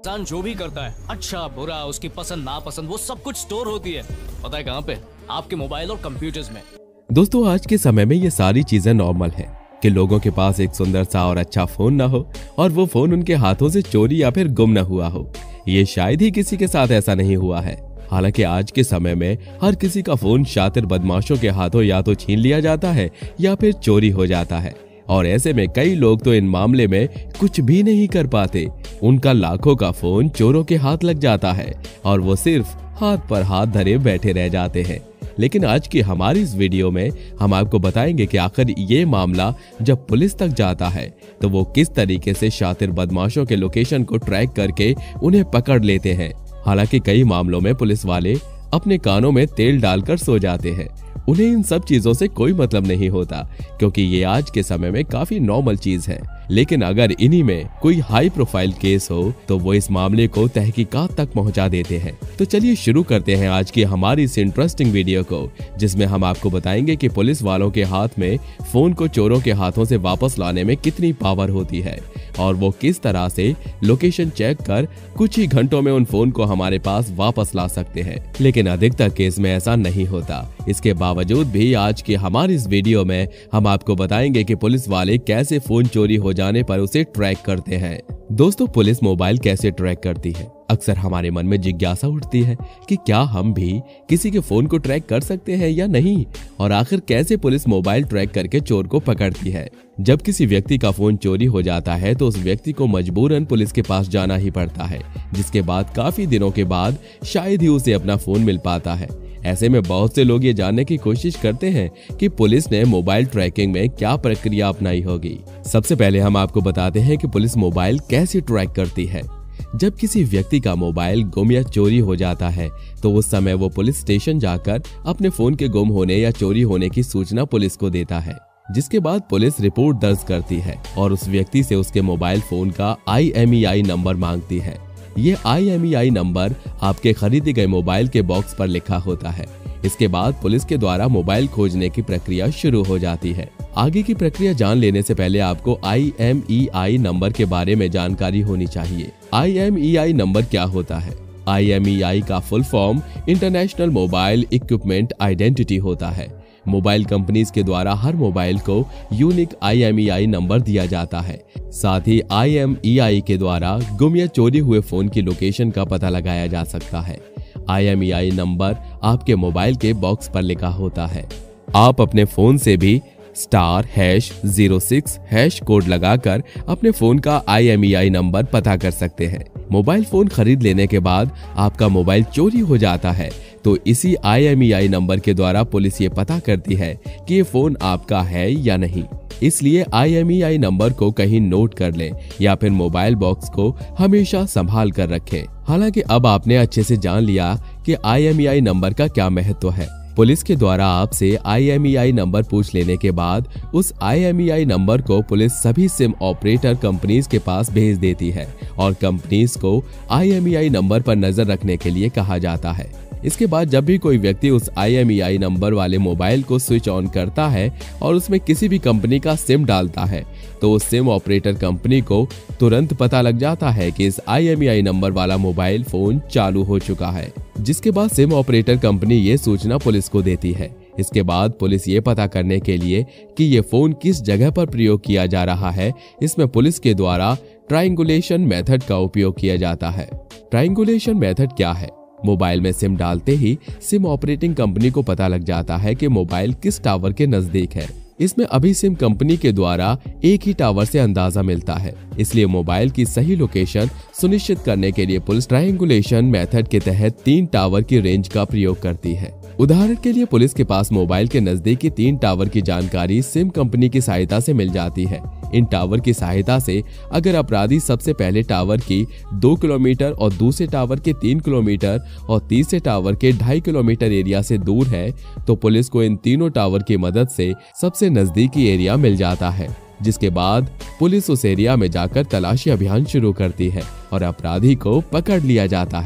इंसान जो भी करता है, अच्छा बुरा, उसकी पसंद नापसंद, वो सब कुछ स्टोर होती है। पता है कहाँ पे? आपके मोबाइल और कंप्यूटर्स में। दोस्तों, आज के समय में ये सारी चीजें नॉर्मल है कि लोगों के पास एक सुंदर सा और अच्छा फोन ना हो और वो फोन उनके हाथों से चोरी या फिर गुम न हुआ हो। ये शायद ही किसी के साथ ऐसा नहीं हुआ है। हालांकि आज के समय में हर किसी का फोन शातिर बदमाशों के हाथों या तो छीन लिया जाता है या फिर चोरी हो जाता है, और ऐसे में कई लोग तो इन मामले में कुछ भी नहीं कर पाते। उनका लाखों का फोन चोरों के हाथ लग जाता है और वो सिर्फ हाथ पर हाथ धरे बैठे रह जाते हैं। लेकिन आज की हमारी इस वीडियो में हम आपको बताएंगे कि आखिर ये मामला जब पुलिस तक जाता है तो वो किस तरीके से शातिर बदमाशों के लोकेशन को ट्रैक करके उन्हें पकड़ लेते हैं। हालांकि कई मामलों में पुलिस वाले अपने कानों में तेल डालकर सो जाते हैं। उन्हें इन सब चीजों से कोई मतलब नहीं होता, क्योंकि ये आज के समय में काफी नॉर्मल चीज है। लेकिन अगर इन्हीं में कोई हाई प्रोफाइल केस हो तो वो इस मामले को तहकीकात तक पहुंचा देते हैं। तो चलिए शुरू करते हैं आज की हमारी इस इंटरेस्टिंग वीडियो को, जिसमें हम आपको बताएंगे कि पुलिस वालों के हाथ में फोन को चोरों के हाथों से वापस लाने में कितनी पावर होती है और वो किस तरह से लोकेशन चेक कर कुछ ही घंटों में उन फोन को हमारे पास वापस ला सकते हैं। लेकिन अधिकतर केस में ऐसा नहीं होता। इसके बावजूद भी आज की हमारी इस वीडियो में हम आपको बताएंगे कि पुलिस वाले कैसे फोन चोरी हो जाने पर उसे ट्रैक करते हैं। दोस्तों, पुलिस मोबाइल कैसे ट्रैक करती है? अक्सर हमारे मन में जिज्ञासा उठती है कि क्या हम भी किसी के फोन को ट्रैक कर सकते हैं या नहीं, और आखिर कैसे पुलिस मोबाइल ट्रैक करके चोर को पकड़ती है। जब किसी व्यक्ति का फोन चोरी हो जाता है तो उस व्यक्ति को मजबूरन पुलिस के पास जाना ही पड़ता है, जिसके बाद काफी दिनों के बाद शायद ही उसे अपना फोन मिल पाता है। ऐसे में बहुत से लोग ये जानने की कोशिश करते हैं कि पुलिस ने मोबाइल ट्रैकिंग में क्या प्रक्रिया अपनाई होगी। सबसे पहले हम आपको बताते हैं कि पुलिस मोबाइल कैसे ट्रैक करती है। जब किसी व्यक्ति का मोबाइल गुम या चोरी हो जाता है तो उस समय वो पुलिस स्टेशन जाकर अपने फोन के गुम होने या चोरी होने की सूचना पुलिस को देता है, जिसके बाद पुलिस रिपोर्ट दर्ज करती है और उस व्यक्ति से उसके मोबाइल फोन का IMEI नंबर मांगती है। ये IMEI नंबर आपके खरीदे गए मोबाइल के बॉक्स पर लिखा होता है। इसके बाद पुलिस के द्वारा मोबाइल खोजने की प्रक्रिया शुरू हो जाती है। आगे की प्रक्रिया जान लेने से पहले आपको IMEI नंबर के बारे में जानकारी होनी चाहिए। IMEI नंबर क्या होता है? IMEI का full form international mobile equipment identity होता है। मोबाइल कंपनीज के द्वारा हर मोबाइल को यूनिक IMEI नंबर दिया जाता है। साथ ही IMEI के द्वारा गुम या चोरी हुए फोन की लोकेशन का पता लगाया जा सकता है। IMEI नंबर आपके मोबाइल के बॉक्स पर लिखा होता है। आप अपने फोन से भी *#06# कोड लगाकर अपने फोन का IMEI नंबर पता कर सकते हैं। मोबाइल फोन खरीद लेने के बाद आपका मोबाइल चोरी हो जाता है तो इसी IMEI नंबर के द्वारा पुलिस ये पता करती है कि ये फोन आपका है या नहीं। इसलिए IMEI नंबर को कहीं नोट कर लें या फिर मोबाइल बॉक्स को हमेशा संभाल कर रखें। हालांकि अब आपने अच्छे से जान लिया कि IMEI नंबर का क्या महत्व है। पुलिस के द्वारा आपसे IMEI नंबर पूछ लेने के बाद उस IMEI नंबर को पुलिस सभी सिम ऑपरेटर कंपनीज के पास भेज देती है और कंपनीज को IMEI नंबर पर नजर रखने के लिए कहा जाता है। इसके बाद जब भी कोई व्यक्ति उस IMEI नंबर वाले मोबाइल को स्विच ऑन करता है और उसमें किसी भी कंपनी का सिम डालता है तो उस सिम ऑपरेटर कंपनी को तुरंत पता लग जाता है कि इस IMEI नंबर वाला मोबाइल फोन चालू हो चुका है, जिसके बाद सिम ऑपरेटर कंपनी ये सूचना पुलिस को देती है। इसके बाद पुलिस ये पता करने के लिए कि ये फोन किस जगह पर प्रयोग किया जा रहा है, इसमें पुलिस के द्वारा ट्रायंगुलेशन मेथड का उपयोग किया जाता है। ट्रायंगुलेशन मेथड क्या है? मोबाइल में सिम डालते ही सिम ऑपरेटिंग कंपनी को पता लग जाता है कि मोबाइल किस टावर के नजदीक है। इसमें अभी सिम कंपनी के द्वारा एक ही टावर से अंदाजा मिलता है, इसलिए मोबाइल की सही लोकेशन सुनिश्चित करने के लिए पुलिस ट्रायंगुलेशन मेथड के तहत 3 टावर की रेंज का प्रयोग करती है। उदाहरण के लिए पुलिस के पास मोबाइल के नजदीकी 3 टावर की जानकारी सिम कंपनी की सहायता से मिल जाती है। इन टावर की सहायता से अगर अपराधी सबसे पहले टावर की 2 किलोमीटर और दूसरे टावर के 3 किलोमीटर और तीसरे टावर के 2.5 किलोमीटर एरिया से दूर है तो पुलिस को इन तीनों टावर की मदद से सबसे नजदीकी एरिया मिल जाता है, जिसके बाद पुलिस उस एरिया में जाकर तलाशी अभियान शुरू करती है और अपराधी को पकड़ लिया जाता है।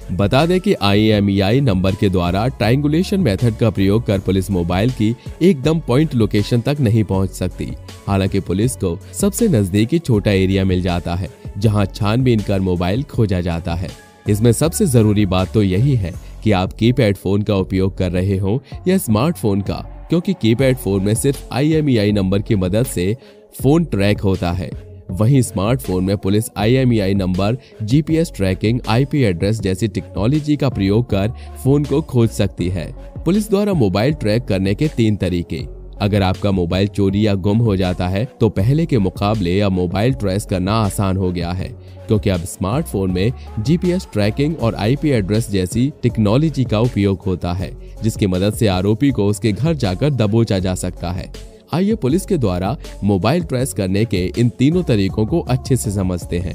बता दें कि IMEI नंबर के द्वारा ट्रायंगुलेशन मेथड का प्रयोग कर पुलिस मोबाइल की एकदम पॉइंट लोकेशन तक नहीं पहुंच सकती। हालांकि पुलिस को सबसे नजदीकी छोटा एरिया मिल जाता है जहां छानबीन कर मोबाइल खोजा जाता है। इसमें सबसे जरूरी बात तो यही है कि आप कीपैड फोन का उपयोग कर रहे हो या स्मार्टफोन का, क्योंकि कीपैड फोन में सिर्फ IMEI नंबर की मदद से फोन ट्रैक होता है। वहीं स्मार्टफोन में police IMEI number, GPS tracking, IP address जैसी टेक्नोलॉजी का प्रयोग कर फोन को खोज सकती है। पुलिस द्वारा मोबाइल ट्रैक करने के 3 तरीके। अगर आपका मोबाइल चोरी या गुम हो जाता है तो पहले के मुकाबले अब मोबाइल ट्रेस करना आसान हो गया है, क्योंकि अब स्मार्टफोन में GPS ट्रैकिंग और IP एड्रेस जैसी टेक्नोलॉजी का उपयोग होता है, जिसकी मदद से आरोपी को उसके घर जाकर दबोचा जा सकता है। आइए पुलिस के द्वारा मोबाइल ट्रेस करने के इन तीनों तरीकों को अच्छे से समझते हैं।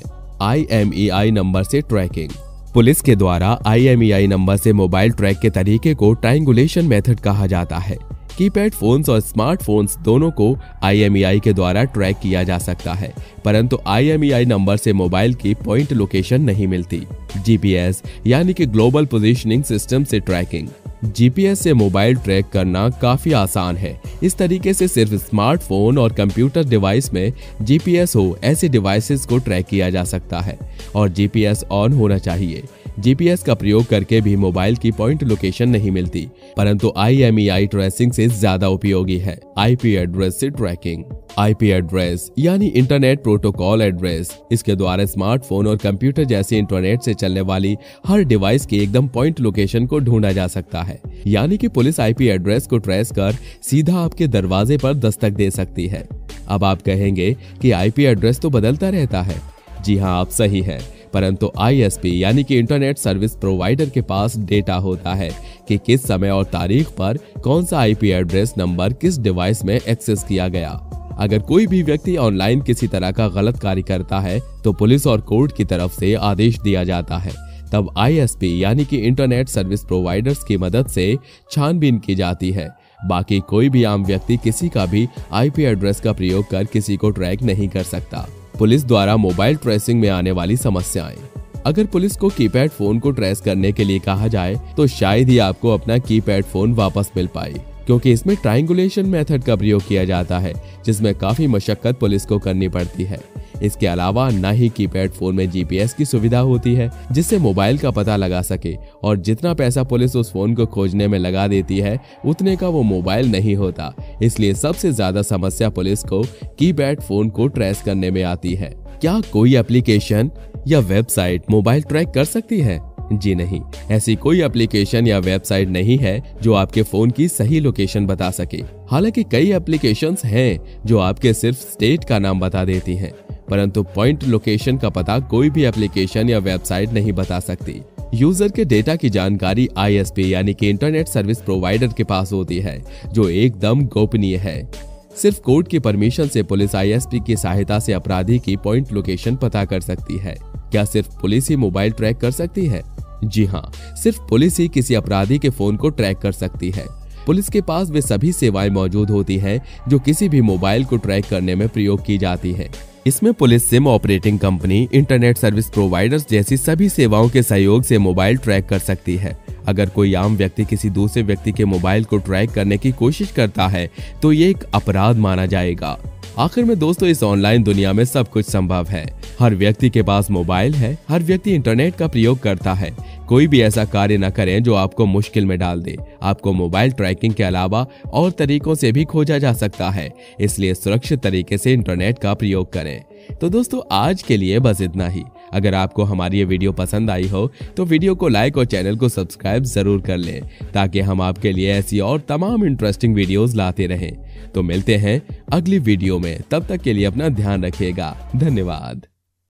IMEI नंबर से ट्रैकिंग। पुलिस के द्वारा IMEI नंबर से मोबाइल ट्रैक के तरीके को ट्रायंगुलेशन मेथड कहा जाता है। कीपैड फोन्स और स्मार्टफोन्स दोनों को IMEI के द्वारा ट्रैक किया जा सकता है, परंतु IMEI नंबर से मोबाइल की पॉइंट लोकेशन नहीं मिलती। GPS यानी कि ग्लोबल पोजीशनिंग सिस्टम से ट्रैकिंग। GPS से मोबाइल ट्रैक करना काफी आसान है। इस तरीके से सिर्फ स्मार्टफोन और कंप्यूटर डिवाइस में GPS हो ऐसे डिवाइसेस को ट्रैक किया जा सकता है और GPS ऑन होना चाहिए। GPS का प्रयोग करके भी मोबाइल की पॉइंट लोकेशन नहीं मिलती, परंतु IMEI ट्रेसिंग से ज्यादा उपयोगी है। IP एड्रेस से ट्रैकिंग। IP एड्रेस यानी इंटरनेट प्रोटोकॉल एड्रेस। इसके द्वारा स्मार्टफोन और कंप्यूटर जैसे इंटरनेट से चलने वाली हर डिवाइस की एकदम पॉइंट लोकेशन को ढूंढा जा सकता है। यानी कि पुलिस IP एड्रेस को ट्रेस कर सीधा आपके दरवाजे पर दस्तक दे सकती है। अब आप कहेंगे कि IP एड्रेस तो बदलता रहता है। जी हाँ, आप सही है, परंतु ISP यानी कि इंटरनेट सर्विस प्रोवाइडर के पास डेटा होता है कि किस समय और तारीख पर कौन सा IP एड्रेस नंबर किस डिवाइस में एक्सेस किया गया। अगर कोई भी व्यक्ति ऑनलाइन किसी तरह का गलत कार्य करता है तो पुलिस और कोर्ट की तरफ से आदेश दिया जाता है। तब ISP यानी कि इंटरनेट सर्विस प्रोवाइडर्स की मदद से छानबीन की जाती है। बाकी कोई भी आम व्यक्ति किसी का भी IP एड्रेस का प्रयोग कर किसी को ट्रैक नहीं कर सकता। पुलिस द्वारा मोबाइल ट्रेसिंग में आने वाली समस्याएं। अगर पुलिस को कीपैड फोन को ट्रेस करने के लिए कहा जाए तो शायद ही आपको अपना कीपैड फोन वापस मिल पाए, क्योंकि इसमें ट्रायंगुलेशन मेथड का प्रयोग किया जाता है, जिसमें काफी मशक्कत पुलिस को करनी पड़ती है। इसके अलावा न ही कीपैड फोन में GPS की सुविधा होती है जिससे मोबाइल का पता लगा सके, और जितना पैसा पुलिस उस फोन को खोजने में लगा देती है उतने का वो मोबाइल नहीं होता। इसलिए सबसे ज्यादा समस्या पुलिस को कीपैड फोन को ट्रेस करने में आती है। क्या कोई एप्लीकेशन या वेबसाइट मोबाइल ट्रैक कर सकती है? जी नहीं, ऐसी कोई एप्लीकेशन या वेबसाइट नहीं है जो आपके फोन की सही लोकेशन बता सके। हालांकि कई एप्लीकेशंस हैं जो आपके सिर्फ स्टेट का नाम बता देती हैं, परंतु पॉइंट लोकेशन का पता कोई भी एप्लीकेशन या वेबसाइट नहीं बता सकती। यूजर के डेटा की जानकारी ISP यानी कि इंटरनेट सर्विस प्रोवाइडर के पास होती है, जो एकदम गोपनीय है। सिर्फ कोर्ट की परमिशन से पुलिस ISP की सहायता से अपराधी की पॉइंट लोकेशन पता कर सकती है। क्या सिर्फ पुलिस ही मोबाइल ट्रैक कर सकती है? जी हाँ, सिर्फ पुलिस ही किसी अपराधी के फोन को ट्रैक कर सकती है। पुलिस के पास वे सभी सेवाएं मौजूद होती हैं जो किसी भी मोबाइल को ट्रैक करने में प्रयोग की जाती हैं। इसमें police SIM operating company, internet service providers जैसी सभी सेवाओं के सहयोग से मोबाइल ट्रैक कर सकती है। अगर कोई आम व्यक्ति किसी दूसरे व्यक्ति के मोबाइल को ट्रैक करने की कोशिश करता है तो ये एक अपराध माना जाएगा। आखिर में दोस्तों, इस ऑनलाइन दुनिया में सब कुछ संभव है। हर व्यक्ति के पास मोबाइल है, हर व्यक्ति इंटरनेट का प्रयोग करता है। कोई भी ऐसा कार्य न करें जो आपको मुश्किल में डाल दे। आपको मोबाइल ट्रैकिंग के अलावा और तरीकों से भी खोजा जा सकता है, इसलिए सुरक्षित तरीके से इंटरनेट का प्रयोग करें। तो दोस्तों, आज के लिए बस इतना ही। अगर आपको हमारी ये वीडियो पसंद आई हो तो वीडियो को लाइक और चैनल को सब्सक्राइब जरूर कर लें, ताकि हम आपके लिए ऐसी और तमाम इंटरेस्टिंग वीडियोस लाते रहें। तो मिलते हैं अगली वीडियो में, तब तक के लिए अपना ध्यान रखिएगा। धन्यवाद।